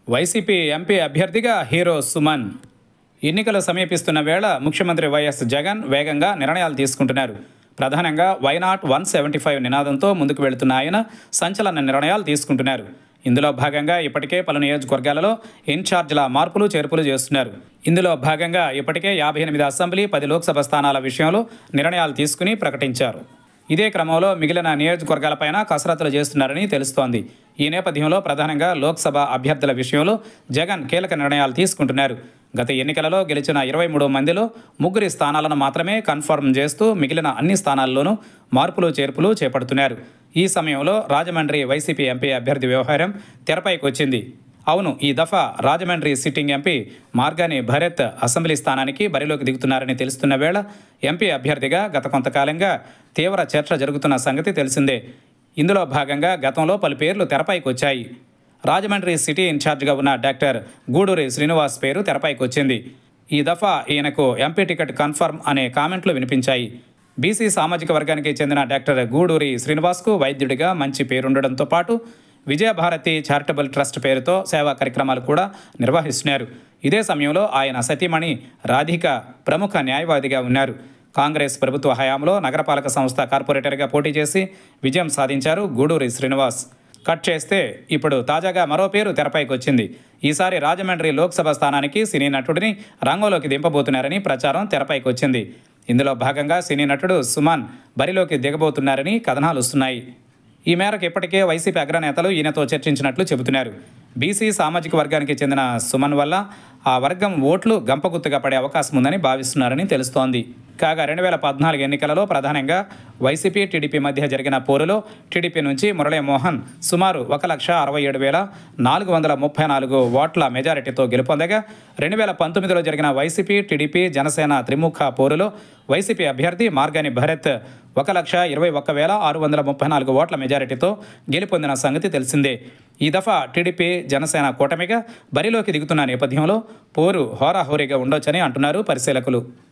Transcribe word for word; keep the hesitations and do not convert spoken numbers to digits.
YCP MP అభ్యర్థిగా hero Suman. ఎన్నికలు సమీపిస్తున్న వేళ ముఖ్యమంత్రి వైఎస్ జగన్ వేగంగా నిర్ణయాలు తీసుకుంటున్నారు. ప్రధానంగా వైనాట్ వన్ సెవెంటీ ఫైవ్ నినాదంతో ముందుకు వెళుతున్న ఆయన సంచలన నిర్ణయాలు తీసుకుంటున్నారు. ఇందులో భాగంగా ఇప్పటికే పలు నియోజకవర్గాలలో ఇన్ఛార్జీల మార్పులు చేర్పులు చేస్తున్నారు. ఇందులో భాగంగా ఇప్పటికే యాభై ఎనిమిది అసెంబ్లీ పది లోక్సభ స్థానాల విషయంలో నిర్ణయాలు తీసుకుని ప్రకటించారు. ఇదే క్రమంలో మిగిలిన నియోజకవర్గాలపైన కసరత్తులు చేస్తున్నారని తెలుస్తోంది. ఈ నేపథ్యంలో ప్రధానంగా లోక్సభ అభ్యర్థుల విషయంలో జగన్ కీలక నిర్ణయాలు తీసుకుంటున్నారు. గత ఎన్నికలలో గెలిచిన ఇరవై మూడు మందిలో ముగ్గురి స్థానాలను మాత్రమే కన్ఫర్మ్ చేస్తూ మిగిలిన అన్ని స్థానాల్లోనూ మార్పులు చేర్పులు చేపడుతున్నారు. ఈ సమయంలో రాజమండ్రి వైసీపీ ఎంపీ అభ్యర్థి వ్యవహారం తెరపైకి వచ్చింది. అవును, ఈ దఫా Rajahmundry sitting MP Margani Bharat assembly స్థానానికి బరిలోకి దిగుతున్నారని తెలుస్తున్న వేళ ఎంపీ అభ్యర్థిగా గత కొంతకాలంగా తీవ్ర చర్చ జరుగుతున్న సంగతి తెలిసిందే. ఇందులో భాగంగా గతంలో పలు పేర్లు తెరపైకి వచ్చాయి. రాజమండ్రి సిటీ ఇన్ఛార్జిగా ఉన్న డాక్టర్ గూడూరి శ్రీనివాస్ పేరు తెరపైకి వచ్చింది. ఈ దఫా ఈయనకు ఎంపీ టికెట్ కన్ఫర్మ్ అనే కామెంట్లు వినిపించాయి. బీసీ సామాజిక వర్గానికి చెందిన డాక్టర్ గూడూరి శ్రీనివాస్కు వైద్యుడిగా మంచి పేరుండడంతో పాటు విజయభారతి చారిటబుల్ ట్రస్ట్ పేరుతో సేవా కార్యక్రమాలు కూడా నిర్వహిస్తున్నారు. ఇదే సమయంలో ఆయన సతీమణి రాధిక ప్రముఖ న్యాయవాదిగా ఉన్నారు. కాంగ్రెస్ ప్రభుత్వ హయాంలో నగరపాలక సంస్థ కార్పొరేటర్గా పోటీ చేసి విజయం సాధించారు గూడూరి శ్రీనివాస్. కట్ చేస్తే ఇప్పుడు తాజాగా మరో పేరు తెరపైకి వచ్చింది. ఈసారి రాజమండ్రి లోక్సభ స్థానానికి సినీ నటుడిని రంగంలోకి దింపబోతున్నారని ప్రచారం తెరపైకి వచ్చింది. ఇందులో భాగంగా సినీ నటుడు సుమన్ బరిలోకి దిగబోతున్నారని కథనాలు వస్తున్నాయి. ఈ మేరకు ఇప్పటికే వైసీపీ అగ్రనేతలు ఈయనతో చర్చించినట్లు చెబుతున్నారు. బీసీ సామాజిక వర్గానికి చెందిన సుమన్ వల్ల ఆ వర్గం ఓట్లు గంపగుత్తుగా పడే అవకాశం ఉందని భావిస్తున్నారని తెలుస్తోంది. కాగా రెండు వేల పద్నాలుగు ఎన్నికలలో ప్రధానంగా వైసీపీ టీడీపీ మధ్య జరిగిన పోరులో టీడీపీ నుంచి మురళీమోహన్ సుమారు ఒక లక్ష అరవై ఏడు వేల నాలుగు వందల ముప్పై నాలుగు ఓట్ల మెజారిటీతో గెలుపొందగా రెండు వేల పంతొమ్మిదిలో జరిగిన వైసీపీ టీడీపీ జనసేన త్రిముఖ పోరులో వైసీపీ అభ్యర్థి మార్గాని భరత్ ఒక లక్ష ఇరవై ఒక్క వేల ఆరు వందల ముప్పై నాలుగు ఓట్ల మెజారిటీతో గెలుపొందిన సంగతి తెలిసిందే. ఈ దఫా టీడీపీ జనసేన కూటమిగా బరిలోకి దిగుతున్న నేపథ్యంలో పోరు హోరాహోరీగా ఉండొచ్చని అంటున్నారు పరిశీలకులు.